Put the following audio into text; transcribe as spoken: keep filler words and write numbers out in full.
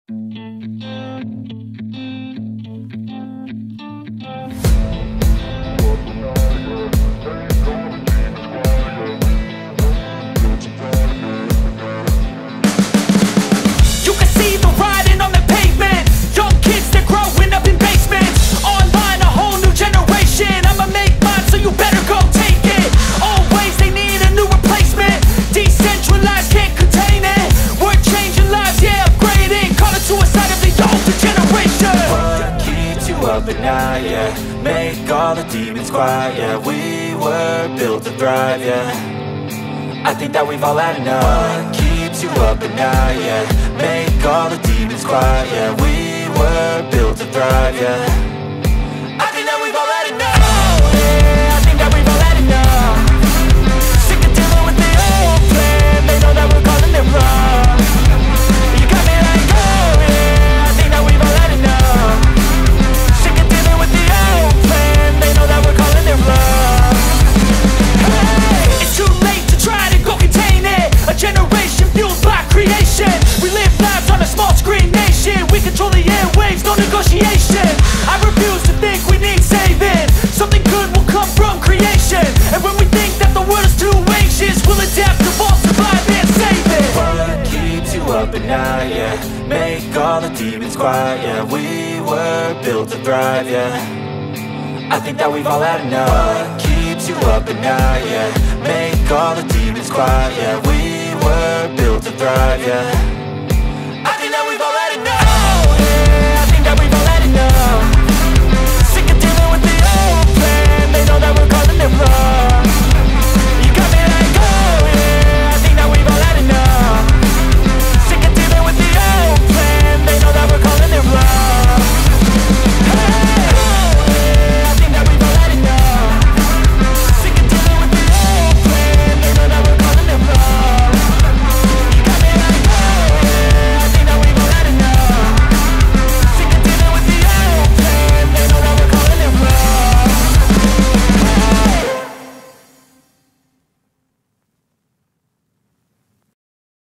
Up at night, yeah. Make all the demons quiet, yeah. We were built to thrive, yeah. I think that we've all had enough. What keeps you up at night, yeah. Make all the demons quiet, yeah. We were built to thrive, yeah. I think that we've all had enough. Yeah, I think that we've all had enough. Sick of dealing with the old plan. They know that we're calling it wrong. You got me like, oh yeah, I think that we've all had enough. With the old plan, they know that we're calling it love. Hey, it's too late to try to go contain it. A generation fueled by creation. We live lives on a small screen nation. We control the airwaves, no negotiation. I refuse to think we need saving. Something good will come from creation. And when we think that the world is too anxious, we'll adapt, evolve, survive and save it. What keeps you up at night, yeah. Make all the demons quiet, yeah. We were built to thrive, yeah. I think that we've all had enough. What keeps you up at night, yeah. Make all the demons quiet, yeah. We were built to thrive, yeah. I think that we've all had enough. Yeah, I think that we've all had enough. Sick of dealing with the old plan. They know that we're calling it wrong.